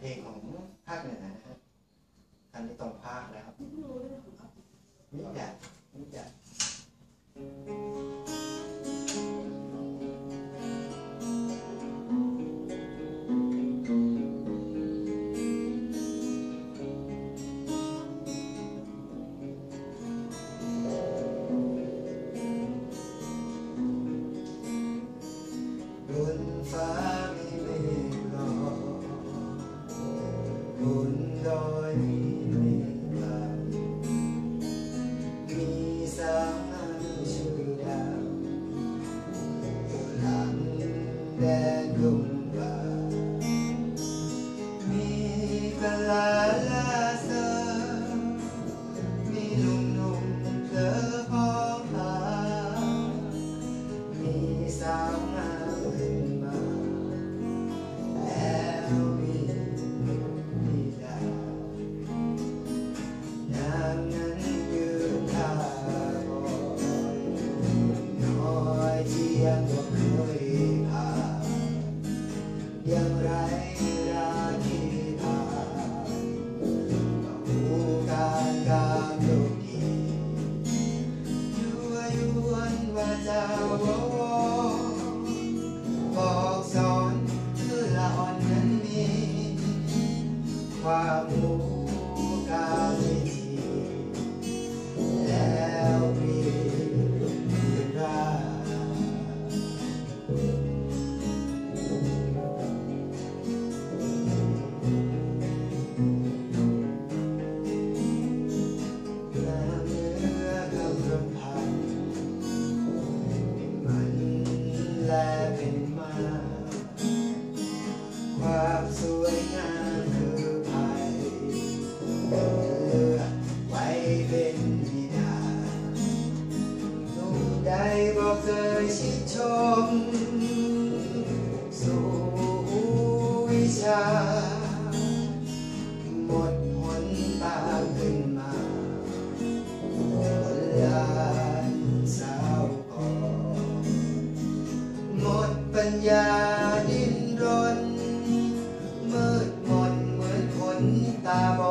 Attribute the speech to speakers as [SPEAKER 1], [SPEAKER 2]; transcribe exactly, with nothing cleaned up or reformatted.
[SPEAKER 1] เพลงของภาคเหนือนะฮะอันนี้ตรงภาคแล้วนิดใหญ่นิดใหญ่บนฟ้ามีเมฆลอยบนดอยมีเมฆลอยมีสาวงามชื่อดาวอยู่หลังแดนดงป่ามีกะลาลาเซอมีหนุ่มๆเพลอพองพามีสาวงามขึ้นมาแล้วมีมีดาวยามนั้นยืนท่าบอยน้อยเที่ยงก็เคยผ่านอย่างไรราที่ผ่านก็หูการกามโลกียั่วยวนว่าเจ้าววบอกสอนคือละอ่อนนั้นมีความหูการวิธีแล้วมีเป็นราน้ำเนื้อคำรำพันมันและเป็นมาความสวยงามคือภัยเลือกไว้เป็นบิดาหนุ่มใดบอกเคยชื่นชมสู่วิชาหมดหนตามขึ้นมาคนลานสาวก่อหมดปัญญาดิ้นรนมืดมนเหมือนคนตาบอ